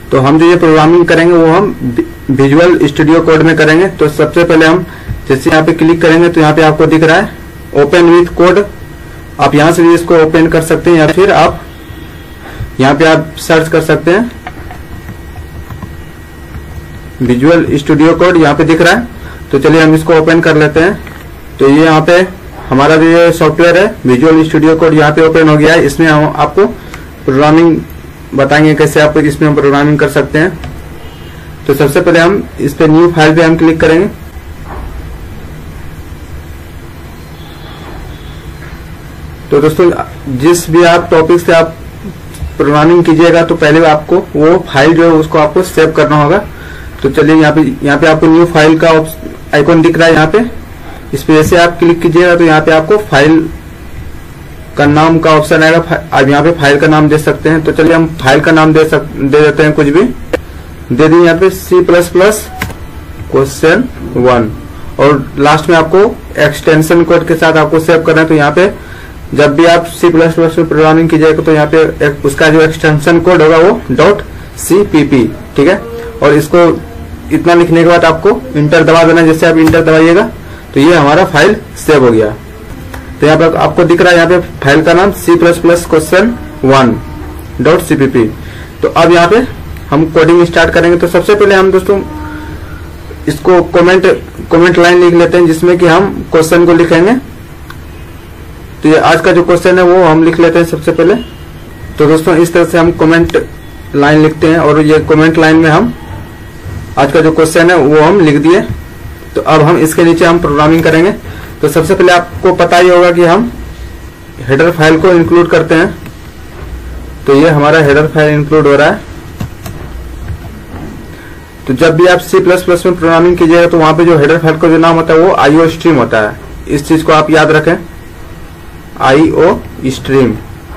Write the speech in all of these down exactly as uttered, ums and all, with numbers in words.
तो हम जो ये प्रोग्रामिंग करेंगे वो हम विजुअल स्टूडियो कोड में करेंगे। तो सबसे पहले हम जैसे यहाँ पे क्लिक करेंगे तो यहाँ पे आपको दिख रहा है ओपन विथ कोड, आप यहाँ से भी इसको ओपन कर सकते हैं या फिर आप यहाँ पे आप सर्च कर सकते हैं विजुअल स्टूडियो कोड, यहाँ पे दिख रहा है। तो चलिए हम इसको ओपन कर लेते हैं। तो ये यहाँ पे हमारा जो ये सॉफ्टवेयर है विजुअल स्टूडियो कोड यहाँ पे ओपन हो गया है। इसमें हम आपको प्रोग्रामिंग बताएंगे कैसे आप इसमें प्रोग्रामिंग कर सकते हैं। तो सबसे पहले हम इस पे न्यू फाइल पे हम क्लिक करेंगे। तो दोस्तों जिस भी आप टॉपिक से आप प्रोग्रामिंग कीजिएगा तो पहले आपको वो फाइल जो है उसको आपको सेव करना होगा। तो चलिए यहाँ पे यहाँ पे आपको न्यू फाइल का आइकॉन दिख रहा है, यहाँ पे इस पे जैसे आप क्लिक कीजिएगा तो यहाँ पे आपको फाइल का नाम का ऑप्शन आएगा। आप यहाँ पे फाइल का नाम दे सकते हैं। तो चलिए हम फाइल का नाम दे सक दे देते हैं, कुछ भी दे दें यहाँ पे C plus plus question one, और लास्ट में आपको एक्सटेंशन कोड के साथ आपको सेव करना है। तो यहाँ पे जब भी आप सी प्लस प्लस में प्रोग्रामिंग कीजिएगा तो यहाँ पे एक, उसका जो एक्सटेंशन कोड होगा वो डॉट सी पी पी, ठीक है। और इसको इतना लिखने के बाद आपको इंटर दबा देना। जैसे आप इंटर दबाइएगा तो ये हमारा फाइल सेव हो गया। तो यहाँ पे आपको दिख रहा है यहाँ पे फाइल का नाम C plus plus question one dot C P P. तो अब यहाँ पे हम कोडिंग स्टार्ट करेंगे। तो सबसे पहले हम दोस्तों इसको कमेंट कमेंट लाइन लिख लेते हैं जिसमें कि हम क्वेश्चन को लिखेंगे। तो ये आज का जो क्वेश्चन है वो हम लिख लेते हैं सबसे पहले। तो दोस्तों इस तरह से हम कमेंट लाइन लिखते हैं और ये कमेंट लाइन में हम आज का जो क्वेश्चन है वो हम लिख दिए। तो अब हम इसके नीचे हम प्रोग्रामिंग करेंगे। तो सबसे पहले आपको पता ही होगा कि हम हेडर फाइल को इंक्लूड करते हैं। तो ये हमारा हेडर फाइल इंक्लूड हो रहा है। तो जब भी आप सी प्लस प्लस में प्रोग्रामिंग कीजिएगा तो वहां पे जो हेडर फाइल का जो नाम होता है वो आईओ स्ट्रीम होता है। इस चीज को आप याद रखें, आईओ स्ट्रीम।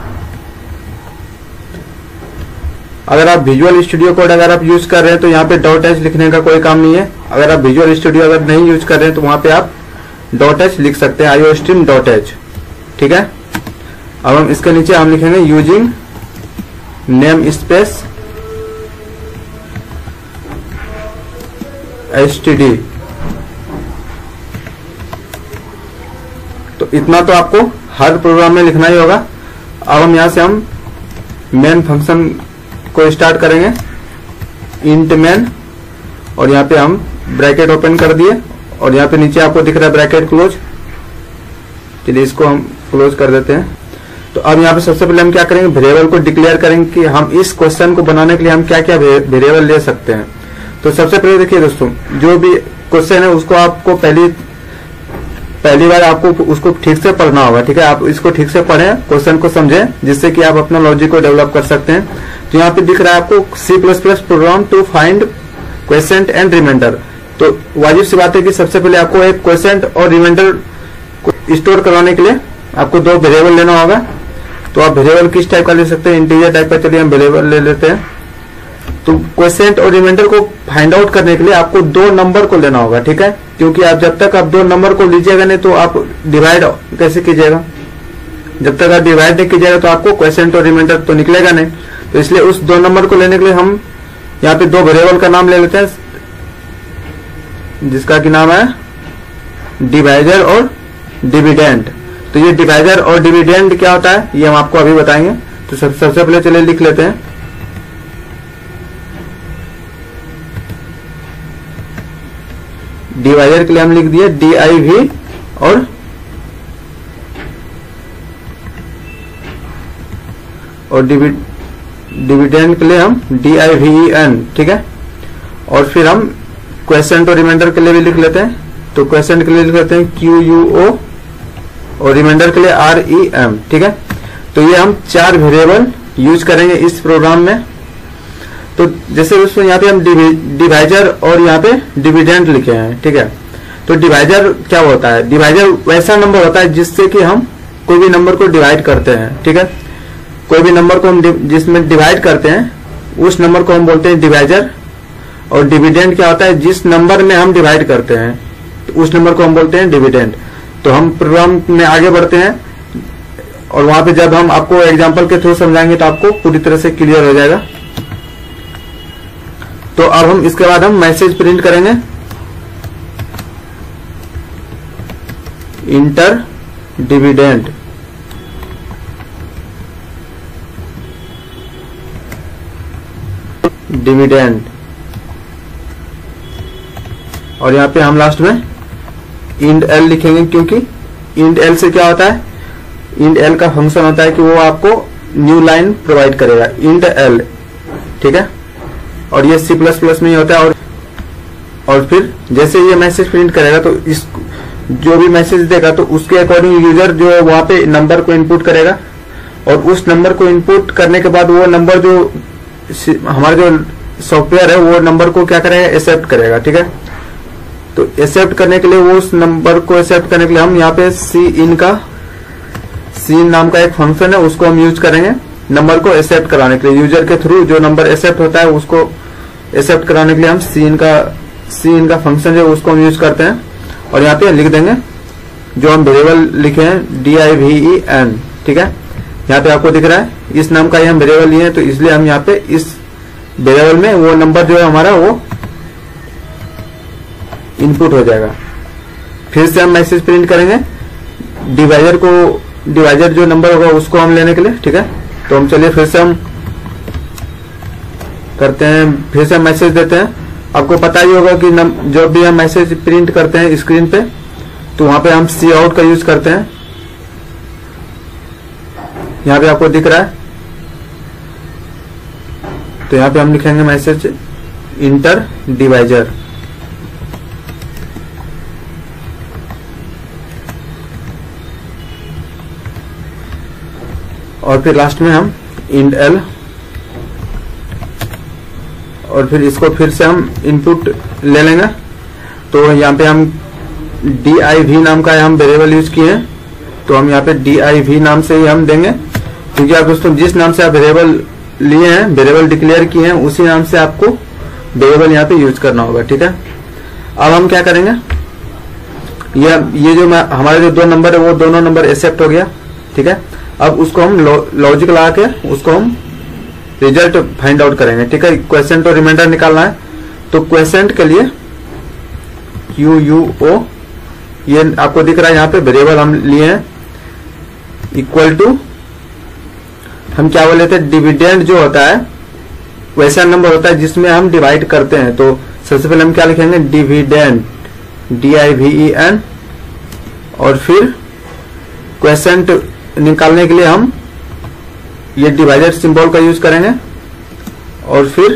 अगर आप विजुअल स्टूडियो कोड अगर आप यूज कर रहे हैं तो यहाँ पे डॉट एच लिखने का कोई काम नहीं है। अगर आप विजुअल स्टूडियो अगर नहीं यूज कर रहे हैं तो वहां पे आप डॉट एच लिख सकते हैं, आईओ स्ट्रीम डॉट एच, ठीक है। अब हम इसके नीचे हम लिखेंगे using namespace H T D. तो इतना तो आपको हर प्रोग्राम में लिखना ही होगा। अब हम यहां से हम मेन फंक्शन को स्टार्ट करेंगे, इंट मेन, और यहाँ पे हम ब्रैकेट ओपन कर दिए और यहाँ पे नीचे आपको दिख रहा है ब्रैकेट क्लोज। चलिए इसको हम क्लोज कर देते हैं। तो अब यहाँ पे सबसे पहले हम क्या करेंगे, वेरिएबल को डिक्लेयर करेंगे कि हम इस क्वेश्चन को बनाने के लिए हम क्या क्या वेरिएबल ले सकते हैं। तो सबसे पहले देखिए दोस्तों, जो भी क्वेश्चन है उसको आपको पहली पहली बार आपको उसको ठीक से पढ़ना होगा, ठीक है। आप इसको ठीक से पढ़ें, क्वेश्चन को समझें, जिससे कि आप अपना लॉजिक को डेवलप कर सकते हैं। तो यहाँ पे दिख रहा है आपको C plus plus program to find question and reminder. तो वाजिब सी बात है कि सबसे पहले आपको एक क्वेश्चन और रिमाइंडर को स्टोर करवाने के लिए आपको दो वेरिएबल लेना होगा। तो आप वेरिएबल किस टाइप का ले सकते हैं, इंटीजर टाइप का। चलिए हम वेरिएबल ले लेते हैं। तो क्वेश्चन और रिमाइंडर को फाइंड आउट करने के लिए आपको दो नंबर को लेना होगा, ठीक है। क्योंकि आप जब तक आप दो नंबर को लीजिएगा नहीं तो आप डिवाइड कैसे कीजिएगा। जब तक आप डिवाइड नहीं कीजिएगा तो आपको क्वेश्चन और रिमाइंडर तो निकलेगा नहीं। तो इसलिए उस दो नंबर को लेने के लिए हम यहाँ पे दो वेरिएबल का नाम ले लेते हैं, जिसका की नाम है डिवाइजर और डिविडेंड। तो ये डिवाइजर और डिविडेंड क्या होता है ये हम आपको अभी बताएंगे। तो सब, सबसे पहले चलिए लिख लेते हैं। डिवाइजर के लिए हम लिख दिए डी आई वी और और डिविडेंड के लिए हम D I V E N, ठीक है। और फिर हम क्वेश्चन और रिमाइंडर के लिए भी लिख लेते हैं। तो क्वेश्चन के लिए लिख लेते हैं क्यू यू ओ और रिमाइंडर के लिए आर ई एम, ठीक है। तो ये हम चार वेरिएबल यूज करेंगे इस प्रोग्राम में। तो जैसे दोस्तों यहाँ पे हम डिवाइजर और यहाँ पे डिविडेंड लिखे हैं, ठीक है। तो डिवाइजर क्या होता है, डिवाइजर वैसा नंबर होता है जिससे कि हम कोई भी नंबर को डिवाइड करते हैं, ठीक है। कोई भी नंबर को हम जिसमें डिवाइड करते हैं उस नंबर को हम बोलते हैं डिवाइजर। और डिविडेंड क्या होता है, जिस नंबर में हम डिवाइड करते हैं तो उस नंबर को हम बोलते हैं डिविडेंड। तो हम प्रोग्राम में आगे बढ़ते हैं और वहां पे जब हम आपको एग्जांपल के थ्रू समझाएंगे तो आपको पूरी तरह से क्लियर हो जाएगा। तो अब हम इसके बाद हम मैसेज प्रिंट करेंगे, इंटर डिविडेंड। डिविडेंड और यहाँ पे हम लास्ट में इंड एल लिखेंगे, क्योंकि इंड एल से क्या होता है, इंड एल का फंक्शन होता है कि वो आपको न्यू लाइन प्रोवाइड करेगा, इंड एल, ठीक है। और ये सी प्लस प्लस में ही होता है। और और फिर जैसे ये मैसेज प्रिंट करेगा तो इस जो भी मैसेज देगा तो उसके अकॉर्डिंग यूजर जो वहां पे नंबर को इनपुट करेगा, और उस नंबर को इनपुट करने के बाद वो नंबर जो हमारा जो सॉफ्टवेयर है वो नंबर को क्या करेगा, एक्सेप्ट करेगा, ठीक है। तो एक्सेप्ट करने के लिए वो उस नंबर को एक्सेप्ट करने के लिए हम यहाँ पे सी इन का सी इन नाम का एक फंक्शन है, उसको हम यूज करेंगे नंबर को एक्सेप्ट कराने के लिए। यूजर के थ्रू जो नंबर एक्सेप्ट होता है उसको एक्सेप्ट कराने के लिए हम सी इन का सी इन का फंक्शन जो उसको हम यूज करते हैं। और यहाँ पे लिख देंगे जो हम वेरिएबल लिखे हैं, D I V E N, ठीक है। यहाँ पे आपको दिख रहा है इस नाम का ही हम वेरिएबल लिए हैं, तो इसलिए हम यहाँ पे इस वेरिएबल में वो नंबर जो है हमारा वो इनपुट हो जाएगा। फिर से हम मैसेज प्रिंट करेंगे, डिवाइजर को डिवाइजर जो नंबर होगा उसको हम लेने के लिए, ठीक है। तो हम चलिए फिर से हम करते हैं, फिर से हम मैसेज देते हैं। आपको पता ही होगा कि जब भी हम मैसेज प्रिंट करते हैं स्क्रीन पे तो वहां पे हम सी आउट का यूज करते हैं। यहाँ पे आपको दिख रहा है, तो यहाँ पे हम लिखेंगे मैसेज इंटर डिवाइजर। और फिर लास्ट में हम इंड एल, और फिर इसको फिर से हम इनपुट ले लेंगे। तो यहाँ पे हम डी आई वी नाम का हम वेरिएबल यूज किए हैं, तो हम यहाँ पे डी आई वी नाम से ही हम देंगे, क्योंकि आप दोस्तों जिस नाम से आप वेरिएबल लिए हैं, वेरिएबल डिक्लेयर किए हैं, उसी नाम से आपको वेरिएबल यहाँ पे यूज करना होगा, ठीक है। अब हम क्या करेंगे, ये ये जो हमारे जो दो नंबर है वो दोनों नंबर एक्सेप्ट हो गया, ठीक है। अब उसको हम लॉजिक लगा के उसको हम रिजल्ट फाइंड आउट करेंगे, ठीक है। क्वेश्चन तो रिमाइंडर निकालना है, तो क्वेश्चन के लिए क्यू यू ओ, ये आपको दिख रहा है यहाँ पे वेरिएबल हम लिए हैं, इक्वल टू हम क्या बोले थे, डिविडेंड जो होता है वैसा नंबर होता है जिसमें हम डिवाइड करते हैं। तो सबसे पहले हम क्या लिखेंगे, dividend, D I V E N, और फिर क्वेश्चन निकालने के लिए हम ये डिवाइजर सिंबल का यूज करेंगे, और फिर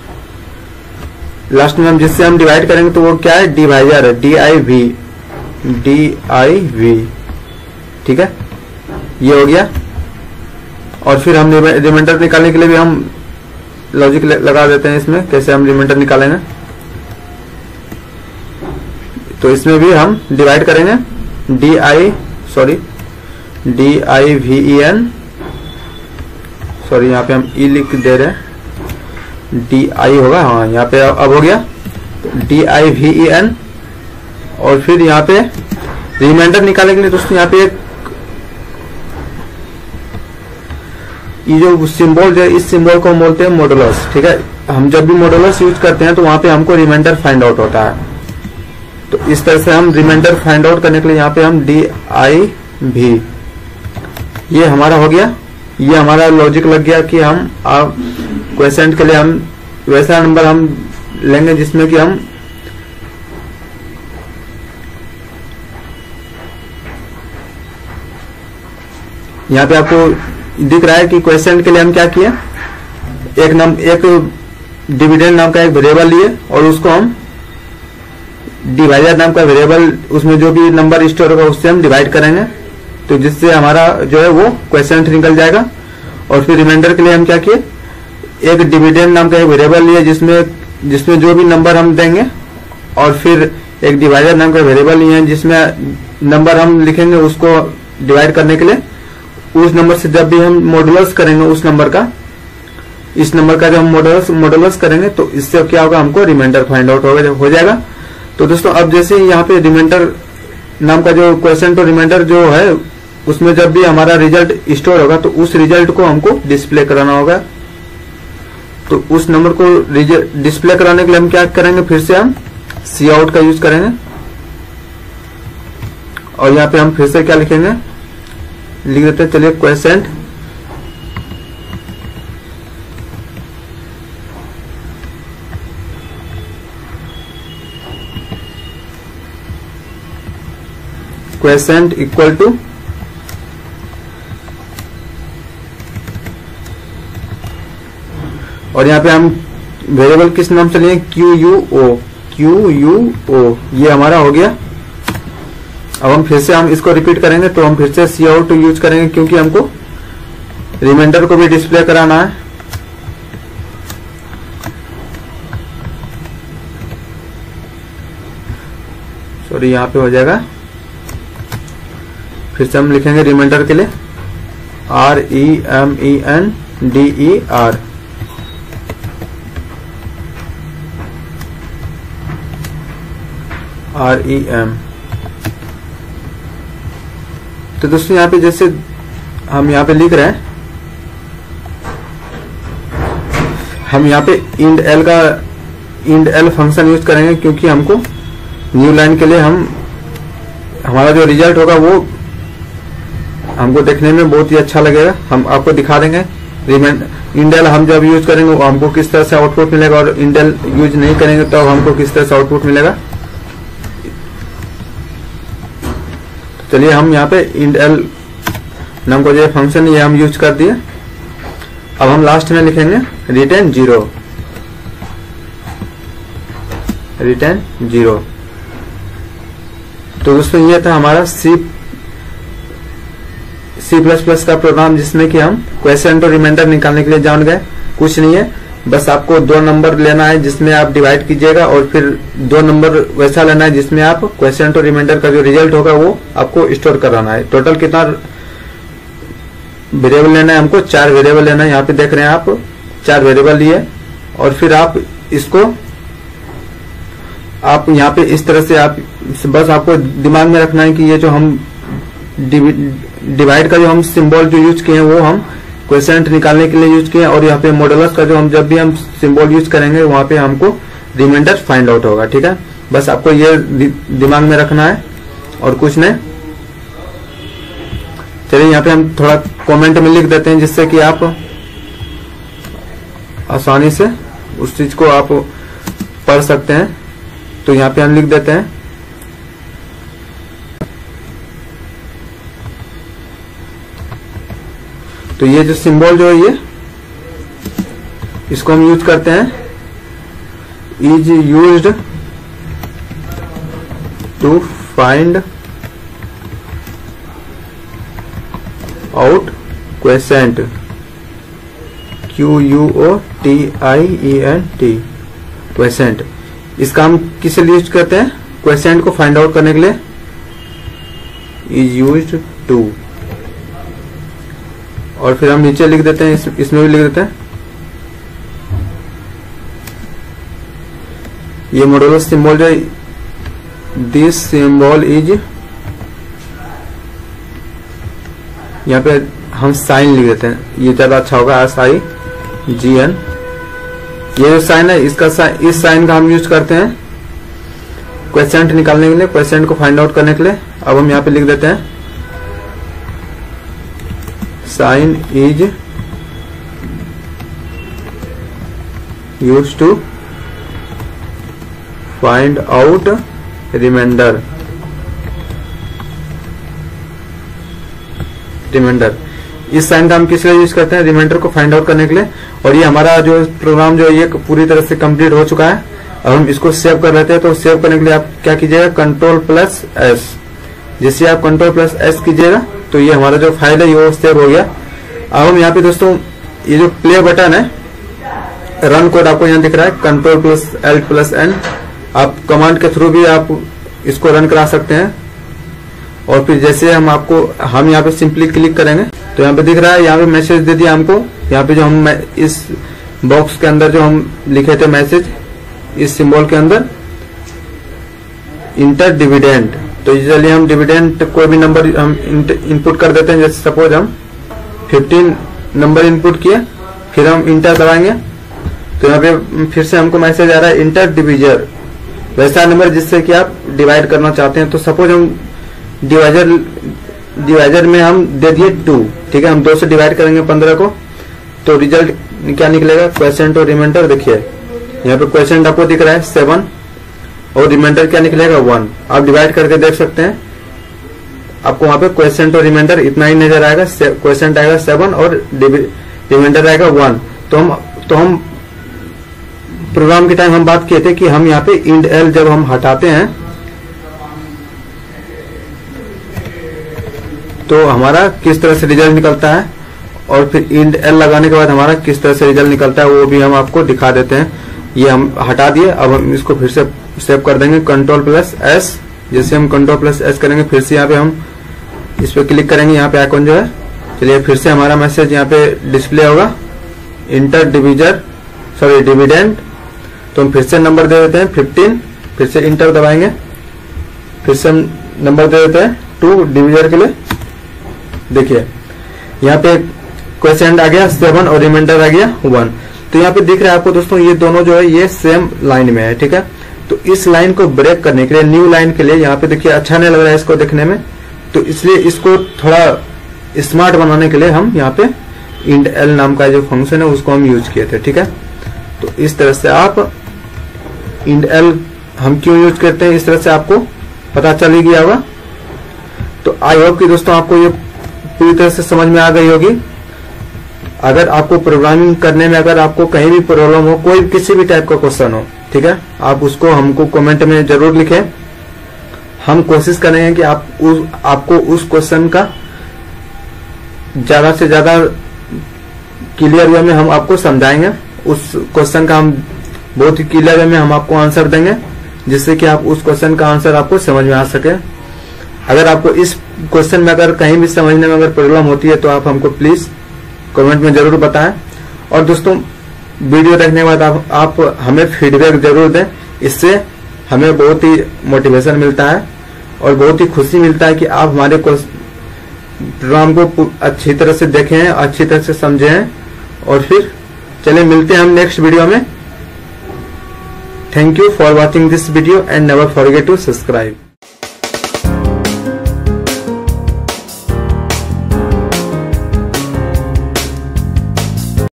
लास्ट में हम जिससे हम डिवाइड करेंगे तो वो क्या है, डिवाइजर है, D I V D I V, ठीक है। ये हो गया। और फिर हम रिमाइंडर निकालने के लिए भी हम लॉजिक लगा देते हैं इसमें, कैसे हम रिमाइंडर निकालेंगे। तो इसमें भी हम डिवाइड करेंगे, D I sorry D I V E N, sorry यहाँ पे हम ई लिख दे रहे हैं, डी आई होगा, हाँ यहाँ पे अब हो गया D I V E N. और फिर यहाँ पे रिमाइंडर निकालने के लिए दोस्तों यहाँ पे एक ये जो सिंबल जो इस सिंबल को हम बोलते हैं मॉडुलस, ठीक है। हम जब भी मॉडुलस यूज करते हैं तो वहां पे हमको रिमाइंडर फाइंड आउट होता है। तो इस तरह से हम रिमाइंडर फाइंड आउट करने के लिए यहाँ पे हम डी आई वी, ये हमारा हो गया। ये हमारा लॉजिक लग गया कि हम अब क्वेश्चन के लिए हम वैसा नंबर हम लेंगे जिसमें कि हम यहाँ पे आपको दिख रहा है कि क्वेश्चन के लिए हम क्या किए, एक नम एक डिविडेंड नाम का एक वेरिएबल लिए और उसको हम डिवाइजर नाम का वेरिएबल, उसमें जो भी नंबर स्टोर होगा उससे हम डिवाइड करेंगे, तो जिससे हमारा जो है वो क्वेश्चन निकल जाएगा। और फिर रिमाइंडर के लिए हम क्या किए, एक डिविडेंड नाम का एक वेरिएबल लिए जिसमें जिसमें जो भी नंबर हम देंगे, और फिर एक डिवाइजर नाम का वेरिएबल लिए हैं जिसमें नंबर हम लिखेंगे उसको डिवाइड करने के लिए। उस नंबर से जब भी हम मॉडुलस करेंगे उस नंबर का, इस नंबर का जब हम मॉडुलस मॉडुलस करेंगे तो इससे क्या होगा, हमको रिमाइंडर फाइंड आउट हो जाएगा। तो दोस्तों अब जैसे यहाँ पे रिमाइंडर नाम का जो क्वेश्चन तो रिमाइंडर जो है उसमें जब भी हमारा रिजल्ट स्टोर होगा तो उस रिजल्ट को हमको डिस्प्ले कराना होगा। तो उस नंबर को डिस्प्ले कराने के लिए हम क्या करेंगे, फिर से हम सी आउट का यूज करेंगे और यहाँ पे हम फिर से क्या लिखेंगे, लिख देते हैं, चलिए क्वेसेंट क्वेसेंट इक्वल टू और यहाँ पे हम वेरिएबल किस नाम से लिए, Q U O, Q U O, ये हमारा हो गया। अब हम फिर से हम इसको रिपीट करेंगे, तो हम फिर से सी आउट यूज करेंगे क्योंकि हमको रिमाइंडर को भी डिस्प्ले कराना है। सॉरी, यहाँ पे हो जाएगा, फिर से हम लिखेंगे रिमाइंडर के लिए R E M E N D E R, R E M. तो दोस्तों यहाँ पे जैसे हम यहाँ पे लिख रहे हैं, हम यहाँ पे इंड एल का इंड एल फंक्शन यूज करेंगे क्योंकि हमको न्यू लाइन के लिए हम हमारा जो रिजल्ट होगा वो हमको देखने में बहुत ही अच्छा लगेगा। हम आपको दिखा देंगे इंडेल हम जब यूज करेंगे वो हमको किस तरह से आउटपुट मिलेगा और इंडेल यूज नहीं करेंगे तो हमको किस तरह से आउटपुट मिलेगा। चलिए हम यहाँ पे इंडेल नाम को जो फंक्शन ये हम यूज कर दिए। अब हम लास्ट में लिखेंगे रिटर्न जीरो, रिटर्न जीरो। तो दोस्तों ये था हमारा सी सी प्लस प्लस का प्रोग्राम जिसमें कि हम क्वेश्चन और रिमाइंडर निकालने के लिए जान गए। कुछ नहीं है, बस आपको दो नंबर लेना है जिसमें आप डिवाइड कीजिएगा और फिर दो नंबर वैसा लेना है जिसमें आप क्वेश्चन और रिमाइंडर का जो रिजल्ट होगा वो आपको स्टोर कराना है। टोटल कितना वेरिएबल लेना है, हमको चार वेरिएबल लेना है। यहाँ पे देख रहे हैं आप चार वेरिएबल लिए और फिर आप इसको आप यहाँ पे इस तरह से आप बस आपको दिमाग में रखना है कि ये जो हम डिवाइड का जो हम सिंबल जो यूज किए हैं वो हम क्वेश्चन निकालने के लिए यूज किए और यहाँ पे मॉडुलस का जो हम जब भी हम सिंबल यूज करेंगे वहां पे हमको रिमाइंडर फाइंड आउट होगा। ठीक है, बस आपको ये दिमाग में रखना है और कुछ नहीं। चलिए यहाँ पे हम थोड़ा कमेंट में लिख देते हैं जिससे कि आप आसानी से उस चीज को आप पढ़ सकते हैं। तो यहाँ पे हम लिख देते हैं तो ये जो सिंबल जो है ये इसको हम यूज करते हैं, is used to find out quotient, Q U O T I E N T, quotient. इसका हम किस लिए यूज करते हैं, क्वेसेंट को फाइंड आउट करने के लिए इज यूज्ड टू। और फिर हम नीचे लिख देते हैं, इस, इसमें भी लिख देते हैं ये मॉडुलस सिंबल जो दिस सिंबल इज, यहाँ पे हम साइन लिख देते हैं, ये ज्यादा अच्छा होगा, एस आई जी एन। ये जो साइन है इसका साइन, इस साइन का हम यूज करते हैं क्वेश्चन निकालने के लिए, क्वेश्चन को फाइंड आउट करने के लिए। अब हम यहाँ पे लिख देते हैं sign is use to find out reminder, reminder. इस साइन का हम किस लिए यूज करते हैं, रिमाइंडर को फाइंड आउट करने के लिए। और ये हमारा जो प्रोग्राम जो ये पूरी तरह से कंप्लीट हो चुका है। अब हम इसको सेव कर लेते हैं। तो सेव करने के लिए आप क्या कीजिएगा, कंट्रोल प्लस एस। जैसे आप कंट्रोल प्लस एस कीजिएगा तो ये हमारा जो फाइल है वो सेव हो गया। अब हम यहाँ पे दोस्तों ये जो प्ले बटन है, रन कोड आपको यहाँ दिख रहा है, control plus L plus N. आप कमांड के थ्रू भी आप इसको रन करा सकते हैं। और फिर जैसे हम आपको हम यहाँ पे सिंपली क्लिक करेंगे तो यहाँ पे दिख रहा है, यहाँ पे मैसेज दे दिया हमको। यहाँ पे जो हम इस बॉक्स के अंदर जो हम लिखे थे मैसेज, इस सिंबल के अंदर इंटर डिविडेंड। तो चलिए हम डिविडेंड कोई भी नंबर हम इनपुट कर देते हैं। जैसे सपोज हम फिफ्टीन नंबर इनपुट किए, फिर हम इंटर दबाएंगे तो यहाँ पे फिर से हमको मैसेज आ रहा है इंटर डिविजर, वैसा नंबर जिससे कि आप डिवाइड करना चाहते हैं। तो सपोज हम डिवाइजर डिवाइजर में हम दे दिए टू, ठीक है, हम दो से डिवाइड करेंगे पंद्रह को, तो रिजल्ट क्या निकलेगा, क्वेश्चन और रिमाइंडर। देखिए यहाँ पे क्वेश्चन आपको दिख रहा है सेवन और रिमाइंडर क्या निकलेगा वन। आप डिवाइड करके देख सकते हैं, आपको वहां पे क्वेश्चन और रिमाइंडर इतना ही नजर आएगा, क्वेश्चन आएगा सेवन और रिमाइंडर आएगा वन। तो हम तो हम प्रोग्राम के टाइम हम बात किए थे कि हम यहाँ पे इंड एल जब हम हटाते हैं तो हमारा किस तरह से रिजल्ट निकलता है, और फिर इंड एल लगाने के बाद हमारा किस तरह से रिजल्ट निकलता है वो भी हम आपको दिखा देते हैं। ये हम हटा दिए, अब हम इसको फिर से सेव कर देंगे कंट्रोल प्लस एस। जैसे हम कंट्रोल प्लस एस करेंगे फिर से यहाँ पे हम इस पे क्लिक करेंगे, यहाँ पे आइकॉन जो है, चलिए फिर से हमारा मैसेज यहाँ पे डिस्प्ले होगा इंटर डिविजर सॉरी डिविडेंड। तो हम फिर से नंबर दे देते हैं फिफ्टीन, फिर से इंटर दबाएंगे, फिर से हम नंबर दे देते हैं टू डिविजर के लिए। देखिए यहाँ पे क्वेश्चन आ गया सेवन और रिमाइंडर आ गया वन। तो यहाँ पे दिख रहा है आपको दोस्तों ये दोनों जो है ये सेम लाइन में है, ठीक है। तो इस लाइन को ब्रेक करने के लिए, न्यू लाइन के लिए, यहाँ पे देखिए अच्छा नहीं लग रहा है इसको देखने में, तो इसलिए इसको थोड़ा स्मार्ट बनाने के लिए हम यहाँ पे इंड एल नाम का जो फंक्शन है उसको हम यूज किए थे, ठीक है। तो इस तरह से आप इंड एल हम क्यों यूज करते हैं इस तरह से आपको पता चल ही गया होगा। तो आई होप कि दोस्तों आपको ये पूरी तरह से समझ में आ गई होगी। अगर आपको प्रोग्रामिंग करने में अगर आपको कहीं भी प्रॉब्लम हो, कोई किसी भी टाइप का क्वेश्चन हो, ठीक है, आप उसको हमको कमेंट में जरूर लिखें। हम कोशिश करेंगे कि आप उस आपको उस क्वेश्चन का ज्यादा से ज्यादा क्लियर वे में हम आपको समझाएंगे। उस क्वेश्चन का हम बहुत ही क्लियर वे में हम आपको आंसर देंगे, जिससे कि आप उस क्वेश्चन का आंसर आपको समझ में आ सके। अगर आपको इस क्वेश्चन में अगर कहीं भी समझने में अगर प्रॉब्लम होती है तो आप हमको प्लीज कमेंट में जरूर बताएं। और दोस्तों वीडियो देखने के बाद आप, आप हमें फीडबैक जरूर दें, इससे हमें बहुत ही मोटिवेशन मिलता है और बहुत ही खुशी मिलता है कि आप हमारे प्रोग्राम को अच्छी तरह से देखें, अच्छी तरह से समझें। और फिर चलिए मिलते हैं हम नेक्स्ट वीडियो में। Thank you for watching this video and never forget to subscribe.